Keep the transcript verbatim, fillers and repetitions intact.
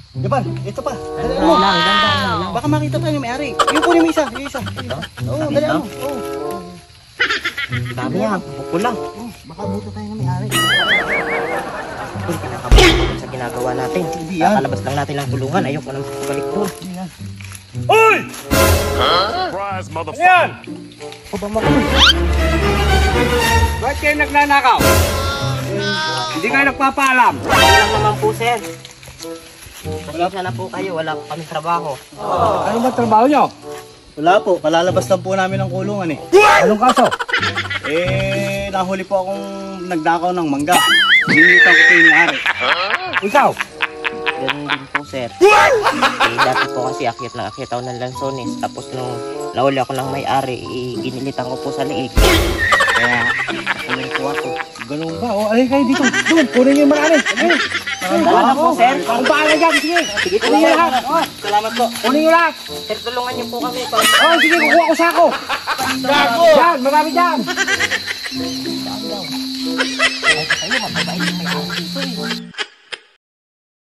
Japan, ito pa. Dali Ganda mo. lang, ganda lang. Baka makita tayo ng may-ari. Yung kunin mo isa, yung isa. Ito? Oo, Sabi dali ito? mo. Oo. Sabi niya, pupula. Oh, baka buto tayo ng may-ari. Uy, kinakabahan ako sa ginagawa natin. Hindi yan. Kakalabas lang natin ng kulungan. Ayoko nang balik doon. Hindi yan. Uy! Surprise, motherfucker! Yan! O ba makulit? Bakit kayo nagnanakaw? Hindi kayo nagpapaalam. Ano lang naman po, sir. Pasensya na po kayo. Wala po kami trabaho. Ano ba trabaho nyo? Wala po, kalalabas lang po namin ng kulungan eh. Anong kaso? Eh, nahuli po akong nagdakaw ng mangga. Hinihintang ko po yung may-ari. Ikaw? Ganun din po, sir. Eh, dati po kasi akyat na akyat ako ng lansones. Tapos nung nahuli ako ng may-ari, eh, ginilitan ko po sa liig. Kaya, nakulit po ako. Ganun ba? O, alay kayo dito. Doon, kunin niyo yung marami. Ayun. Salamat po, sir. Ang bahala dyan, sige. Sige, Kunin nyo lahat. Oh, salamat po. Kunin nyo lahat. Sir, tulungan niyo po kami. Oh, sige, kukuha ko sako. Sako! Yan, marami dyan. Ay, kayo, mababait yung may-ari dito eh.